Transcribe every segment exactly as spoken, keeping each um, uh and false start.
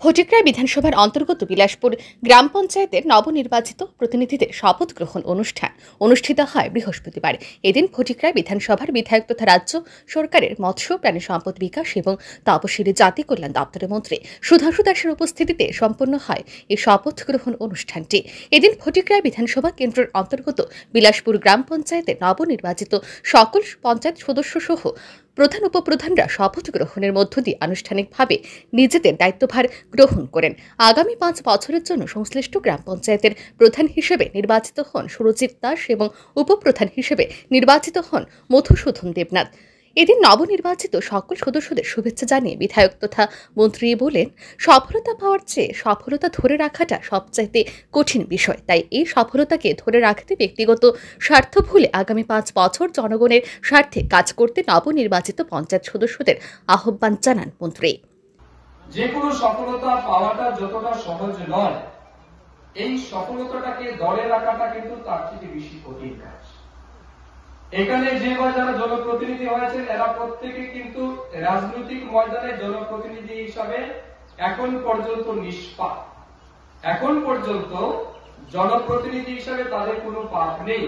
ফটিকরায় বিধানসভার অন্তর্গত বিলাসপুর গ্রাম পঞ্চায়েতের নবনির্বাচিত প্রতিনিধিদের শপথ গ্রহণ অনুষ্ঠান অনুষ্ঠিত হয় বৃহস্পতিবার। এদিন ফটিকরায় বিধানসভার বিধায়ক তথা রাজ্য সরকারের মৎস্য প্রাণী সম্পদ বিকাশ এবং তপশিলি জাতি কল্যাণ দপ্তরের মন্ত্রী সুধাংশু দাসের উপস্থিতিতে সম্পন্ন হয় এই শপথ গ্রহণ অনুষ্ঠানটি। এদিন ফটিকরায় বিধানসভা কেন্দ্রের অন্তর্গত বিলাসপুর গ্রাম পঞ্চায়েতের নবনির্বাচিত সকল পঞ্চায়েত সদস্য সহ প্রধান উপপ্রধানরা শপথ গ্রহণের মধ্য দিয়ে আনুষ্ঠানিকভাবে নিজেদের দায়িত্বভার গ্রহণ করেন। আগামী পাঁচ বছরের জন্য সংশ্লিষ্ট গ্রাম পঞ্চায়েতের প্রধান হিসেবে নির্বাচিত হন সুরজিৎ দাস এবং উপপ্রধান হিসেবে নির্বাচিত হন মধুসূদন দেবনাথ। এদিন নবনির্বাচিত সকল সদস্যদের শুভেচ্ছা জানিয়ে বিধায়ক তথা মন্ত্রী বলেন, সফলতা পাওয়ার চেয়ে সফলতা ধরে রাখাটা সবচাইতে কঠিন বিষয়। তাই এই সফলতাকে ধরে রাখতে ব্যক্তিগত স্বার্থ ভুলে আগামী পাঁচ বছর জনগণের স্বার্থে কাজ করতে নবনির্বাচিত পঞ্চায়েত সদস্যদের আহ্বান জানান মন্ত্রী। যে কোনো সফলতা পাওয়াটা যতটা সহজ নয়, এই সফলতাটাকে ধরে রাখাটা কিন্তু তার থেকে বেশি কঠিন কাজ। এখানে যে যারা জনপ্রতিনিধি হয়েছেন এরা প্রত্যেকে কিন্তু রাজনৈতিক ময়দানে জনপ্রতিনিধি হিসাবে এখন পর্যন্ত নিষ্পাপ। এখন পর্যন্ত জনপ্রতিনিধি হিসাবে তাদের কোনো পাপ নেই।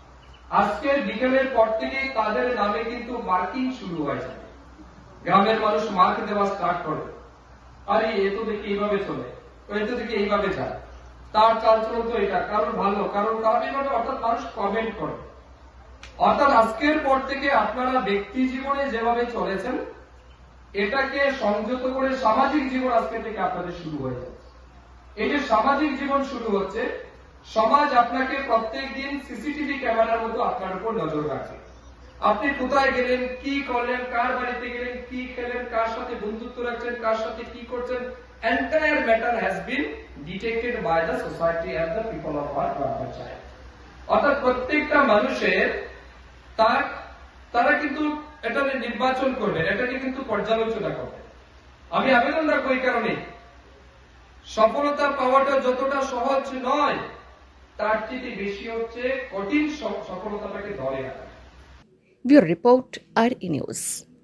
আজকের বিকেলের পর থেকে তাদের নামে কিন্তু মার্কিং শুরু হয়ে যাবে। গ্রামের মানুষ মার্ক দেওয়া স্টার্ট করবে, আরে এ তো দেখি এইভাবে চলে, এ তো দেখি এইভাবে যায়, তার চালচলন তো এটা কারণ ভালো, কারণ খারাপ, এইভাবে অর্থাৎ মানুষ কমেন্ট করে। অর্থাৎ আজকের পর থেকে আপনারা ব্যক্তি জীবনে যেভাবে চলেছেন এটাকে সংযত করে সামাজিক জীবন আজকে থেকে আপনাদের শুরু হয়ে যাচ্ছে। এই যে সামাজিক জীবন শুরু হচ্ছে, সমাজ আপনাকে প্রত্যেক দিন সিসিটিভি ক্যামেরার মতো আপনার উপর নজর রাখে। আপনি কোথায় গেলেন, কি করলেন, কার বাড়িতে গেলেন, কি খেলেন, কার সাথে বন্ধুত্ব রাখছেন, কার সাথে কি করছেন, entire matter has been detected by the society and the people of our gram panchayat. অর্থাৎ প্রত্যেকটা মানুষের তার তারা কিন্তু এটা নির্বাচন করবেন, এটাকে কিন্তু পর্যালোচনা করবেন। আমি আবেদন রাখবো এই কারণে, সফলতা পাওয়াটা যতটা সহজ নয় তার থেকে বেশি হচ্ছে কঠিন সফলতাটাকে ধরে রাখা। Bureau report R E news.